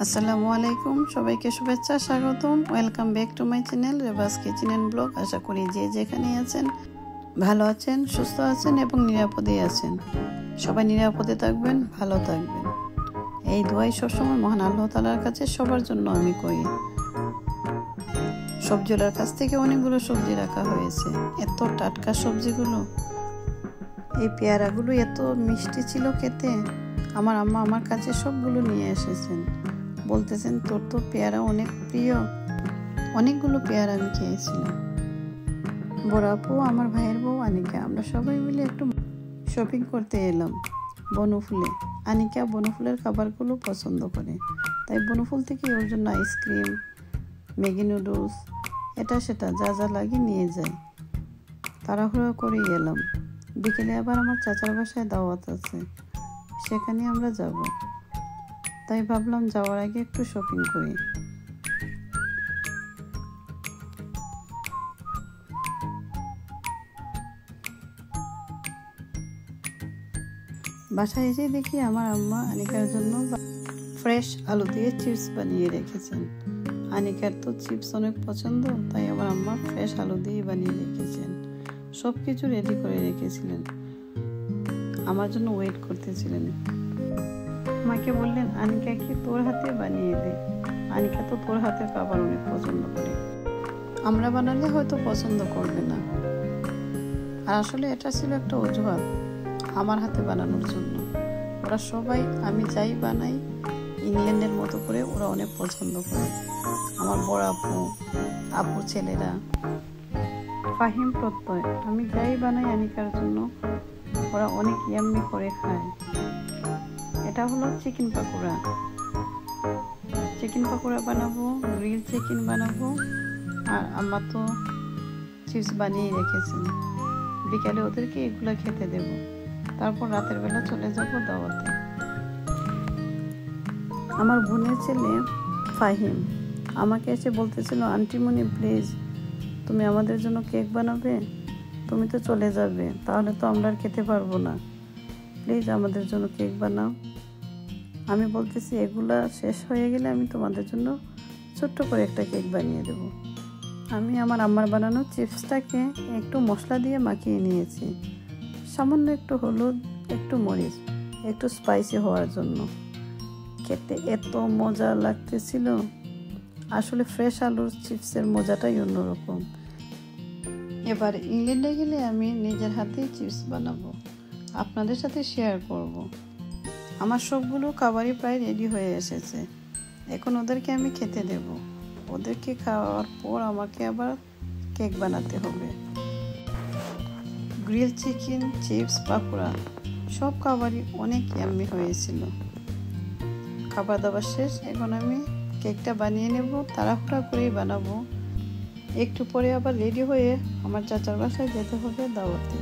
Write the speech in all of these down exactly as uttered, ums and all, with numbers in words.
আসসালামু আলাইকুম, সবাইকে শুভেচ্ছা, স্বাগতম। Welcome back to my channel Reba's kitchen and blog. আশা করি যে যেখানে আছেন ভালো আছেন, সুস্থ আছেন এবং নিরাপদে আছেন। সবাই নিরাপদে থাকবেন, ভালো থাকবেন, এই দোয়াই সবসময় মহান আল্লাহ তাআলার কাছে সবার জন্য আমি করি। সবজিওয়ালার কাছ থেকে অনেকগুলো সবজি রাখা হয়েছে, এত টাটকা সবজিগুলো। এই পেয়ারাগুলো এত মিষ্টি ছিল খেতে। আমার আম্মা আমার কাছে সবগুলো নিয়ে এসেছেন, বলতেছেন তোর তো পেয়ারা অনেক প্রিয়। অনেকগুলো পেয়ারা আমি খেয়েছিলাম। বড় আপু, আমার ভাইয়ের বউ আনিকা, আমরা সবাই মিলে একটু শপিং করতে এলাম বনফুলে। আনিকা বনফুলের খাবারগুলো পছন্দ করে, তাই বনফুল থেকে ওর জন্য আইসক্রিম, ম্যাগি নুডলস, এটা সেটা যা যা লাগে নিয়ে যায়। তাড়াহুড়ো করেই এলাম। বিকেলে আবার আমার চাচার বাসায় দাওয়াত আছে, সেখানে আমরা যাব। তাই ভাবলাম যাওয়ার আগে একটু শপিং করি। বাসায় এসে দেখি আমার আম্মা আনিকার জন্য ফ্রেশ আলু দিয়ে চিপস বানিয়ে রেখেছেন। আনিকার তো চিপস অনেক পছন্দ, তাই আমার আম্মা ফ্রেশ আলু দিয়ে বানিয়ে রেখেছেন। সব কিছু রেডি করে রেখেছিলেন, আমার জন্য ওয়েট করতেছিলেন। আমাকে বললেন আনিকা কি তোর হাতে বানিয়ে দে, আনিকা তো তোর হাতের খাবার অনেক পছন্দ করে, আমরা বানালে হয়তো পছন্দ করবে না। আর আসলে এটা ছিল একটা অজুহাত আমার হাতে বানানোর জন্য। ওরা সবাই আমি যাই বানাই ইংল্যান্ডের মতো করে ওরা অনেক পছন্দ করে। আমার বড় আপু, আপুর ছেলেরা, ফাহিম, প্রত্যয়, আমি যাই বানাই আনিকার জন্য ওরা অনেক ইয়াম্মি করে খায়। এটা হলো চিকেন পাকোড়া। চিকেন পাকোড়া বানাবো, গ্রিল চিকেন বানাবো, আর আম্মা তো চিপস বানিয়ে রেখেছেন। বিকালে ওদেরকে এগুলো খেতে দেব, তারপর রাতের বেলা চলে যাব দাওয়াতে। আমার বোনের ছেলে ফাহিম আমাকে এসে বলতেছিল, আন্টিমণি প্লিজ তুমি আমাদের জন্য কেক বানাবে, তুমি তো চলে যাবে, তাহলে তো আমরা আর খেতে পারবো না, প্লিজ আমাদের জন্য কেক বানাও। আমি বলতেছি এগুলা শেষ হয়ে গেলে আমি তোমাদের জন্য ছোট্ট করে একটা কেক বানিয়ে দেব। আমি আমার আম্মার বানানো চিপসটাকে একটু মশলা দিয়ে মাখিয়ে নিয়েছি, সামান্য একটু হলুদ, একটু মরিচ, একটু স্পাইসি হওয়ার জন্য। খেতে এত মজা লাগতেছিল, আসলে ফ্রেশ আলুর চিপসের মজাটাই অন্যরকম। এবার ইংল্যান্ডে গেলে আমি নিজের হাতেই চিপস বানাবো, আপনাদের সাথে শেয়ার করব। আমার সবগুলো খাবারই প্রায় রেডি হয়ে এসেছে, এখন ওদেরকে আমি খেতে দেব। ওদেরকে খাওয়ার পর আমাকে আবার কেক বানাতে হবে। গ্রিল চিকেন, চিপস, পাকোড়া সব খাবারই অনেক ইয়াম্মি হয়েছিল। খাবার দাবার শেষ, এখন আমি কেকটা বানিয়ে নেব, তাড়াহুড়া করেই বানাবো। একটু পরে আবার রেডি হয়ে আমার চাচার বাসায় যেতে হবে দাওয়াতে।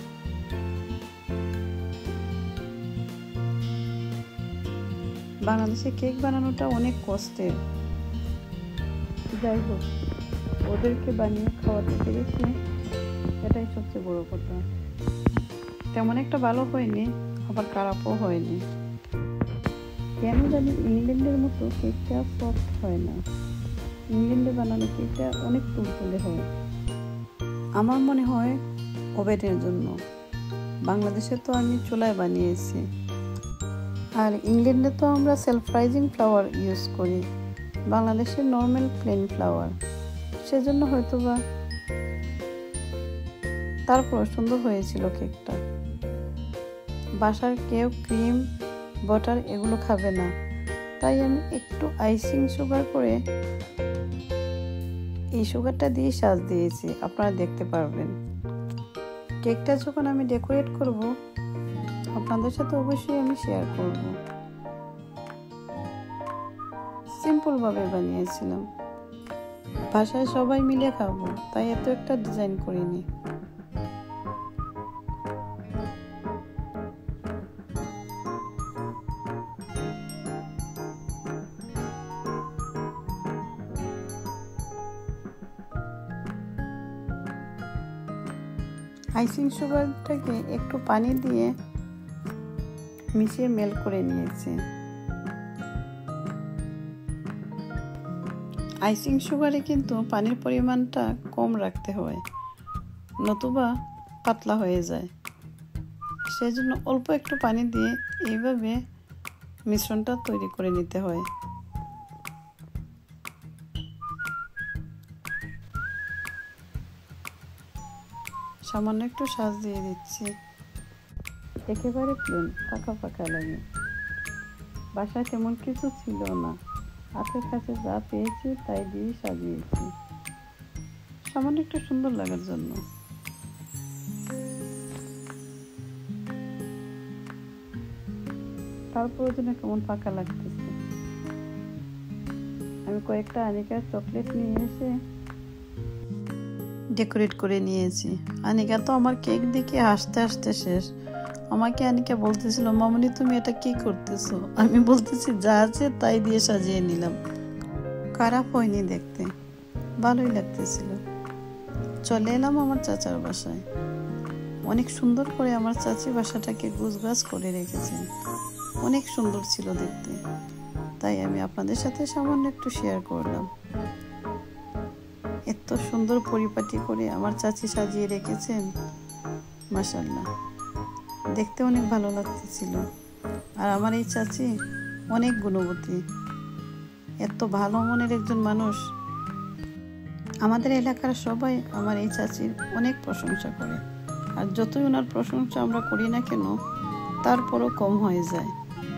বাংলাদেশে কেক বানানোটা অনেক কষ্টের, যাই হোক ওদেরকে বানিয়ে খাওয়াতে পেরেছি, এটাই সবচেয়ে বড় কথা। তেমন একটা ভালো হয়নি, আবার খারাপও হয়নি। কেন জানি ইংল্যান্ডের মতো কেকটা সফট হয় না, ইংল্যান্ডে বানানো কেকটা অনেক তুলতুলে হয়। আমার মনে হয় ওভেনের জন্য। বাংলাদেশে তো আমি চুলায় বানিয়েছি, আর ইংল্যান্ডে তো আমরা সেলফ রাইজিং ফ্লাওয়ার ইউজ করি, বাংলাদেশের নর্মাল প্লেন ফ্লাওয়ার, সেজন্য হয়তো বা। তারপর সুন্দর হয়েছিল কেকটা। বাসার কেউ ক্রিম, বাটার এগুলো খাবে না, তাই আমি একটু আইসিং সুগার করে এই সুগারটা দিয়ে সাজ দিয়েছি, আপনারা দেখতে পারবেন। কেকটা যখন আমি ডেকোরেট করব আপনাদের সাথে অবশ্যই আমি শেয়ার করব। সিম্পল ভাবে বানিয়েছিলাম, বাসায় সবাই মিলে খাবো, তাই এত একটা ডিজাইন করিনি। আইসিং সুগারটাকে একটু পানি দিয়ে মিশিয়ে মেল্ট করে নিয়েছি। আইসিং সুগারে কিন্তু পানির পরিমাণটা কম রাখতে হয়, নতুবা পাতলা হয়ে যায়। সেজন্য অল্প একটু পানি দিয়ে এইভাবে মিশ্রণটা তৈরি করে নিতে হয়। সামান্য একটু সাজ দিয়ে দিচ্ছি। একেবারে প্লেন, ফাঁকা ফাঁকা লাগে। বাসায় তেমন কিছু ছিল না, হাতের কাছে যা পেয়েছি তাই দিয়ে সাজিয়েছি, সামান্য একটু সুন্দর লাগার জন্য। তারপর জন্য কেমন ফাঁকা লাগতেছে। আমি কয়েকটা আনিকার চকলেট নিয়ে এসে ডেকোরেট করে নিয়েছি। আনিকা তো আমার কেক দেখে হাসতে হাসতে শেষ। আমাকে আনিকা বলতেছিল, মামনি তুমি এটা কি করতেছো? আমি বলতেছি যা আছে তাই দিয়ে সাজিয়ে নিলাম। খারাপ হয়নি দেখতে, ভালোই লাগতেছিল। চলে এলাম আমার চাচার বাসায়। অনেক সুন্দর করে আমার চাচি বাসাটাকে গুছগাছ করে রেখেছেন, অনেক সুন্দর ছিল দেখতে। তাই আমি আপনাদের সাথে সামান্য একটু শেয়ার করলাম। এত সুন্দর পরিপাটি করে আমার চাচি সাজিয়ে রেখেছেন, মাশাআল্লাহ, দেখতে অনেক ভালো লাগতেছিল। আর আমার এই চাচি অনেক গুণবতী, এত ভালো মনের একজন মানুষ। আমাদের এলাকার সবাই আমার এই চাচির অনেক প্রশংসা করে, আর যতই ওনার প্রশংসা আমরা করি না কেন তারপরও কম হয়ে যায়।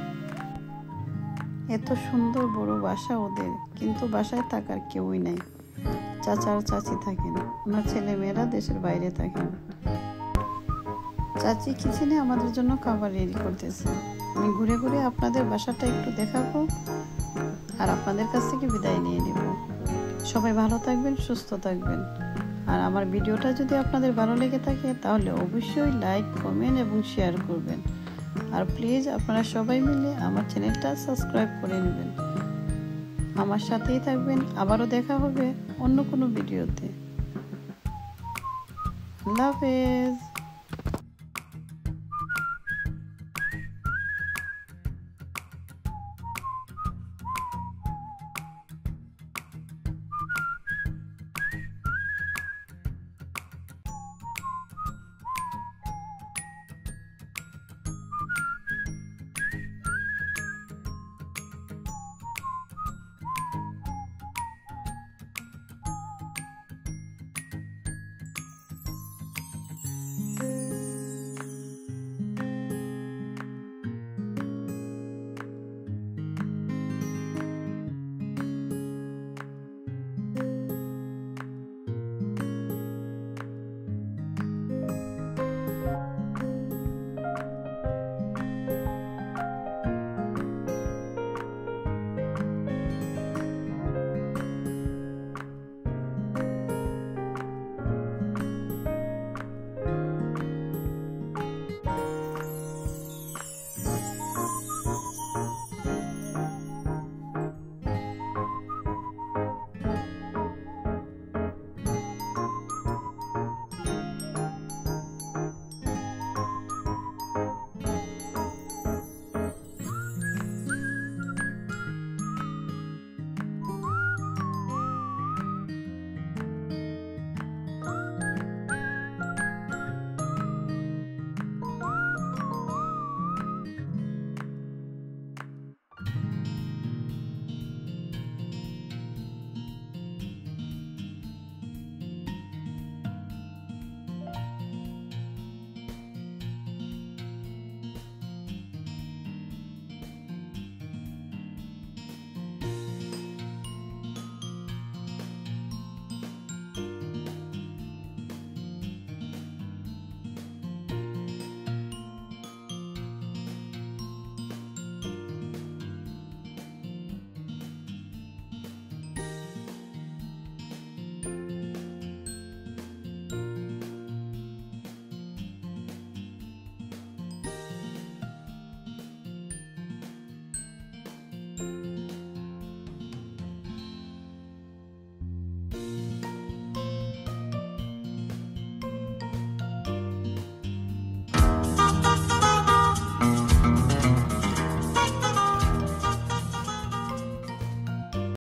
এত সুন্দর বড় বাসা ওদের, কিন্তু বাসায় থাকার কেউই নাই। চাচা আর চাচি থাকেন, ওনার ছেলে মেয়েরা দেশের বাইরে থাকেন। চাচি কিচেনে আমাদের জন্য খাবার রেডি করতেছে। আমি ঘুরে ঘুরে আপনাদের বাসাটা একটু দেখাবো আর আপনাদের কাছ থেকে বিদায় নিয়ে নেব। সবাই ভালো থাকবেন, সুস্থ থাকবেন। আর আমার ভিডিওটা যদি আপনাদের ভালো লেগে থাকে তাহলে অবশ্যই লাইক, কমেন্ট এবং শেয়ার করবেন। আর প্লিজ আপনারা সবাই মিলে আমার চ্যানেলটা সাবস্ক্রাইব করে নেবেন। আমার সাথেই থাকবেন। আবারও দেখা হবে অন্য কোনো ভিডিওতে। আল্লাহ হাফেজ।